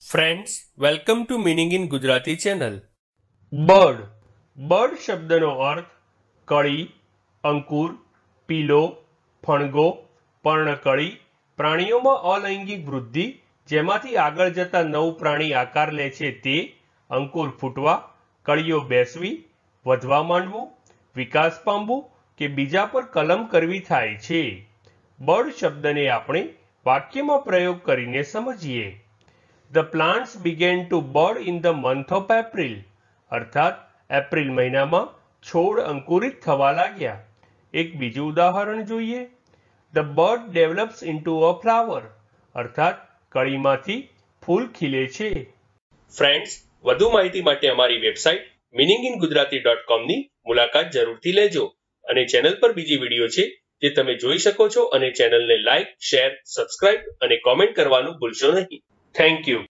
Friends, welcome to meaning in Gujarati channel. Bird શબ્દનો અર્થ કળી, અંકુર, પીલો, ફણગો, પર્ણકળી. પ્રાણીઓમાં અલૈંગિક વૃદ્ધિ, જેમાંથી આગળ જતા નવું પ્રાણી આકાર લે છે તે, અંકુર ફૂટવા, કળીઓ બેસવી, વધવા માંડવું, વિકાસ પામવું કે બીજા પર કલમ કરવી થાય છે. બર્ડ શબ્દને આપણે વાક્યમાં પ્રયોગ કરીને સમજીએ. The plants began to bud in the month of April. અર્થાત એપ્રિલ મહિનામાં છોડ અંકુરિત થવા લાગ્યા. એક બીજું ઉદાહરણ જોઈએ. The bud develops into a flower. અર્થાત કળીમાંથી ફૂલ ખીલે છે. ફ્રેન્ડ્સ, વધુ માહિતી માટે અમારી વેબસાઇટ meaningingujarati.com ની મુલાકાત જરૂરથી લેજો અને ચેનલ પર બીજી વિડીયો છે જે તમે જોઈ શકો છો અને ચેનલને લાઈક, શેર, સબસ્ક્રાઇબ અને કોમેન્ટ કરવાનું ભૂલશો નહીં. Thank you.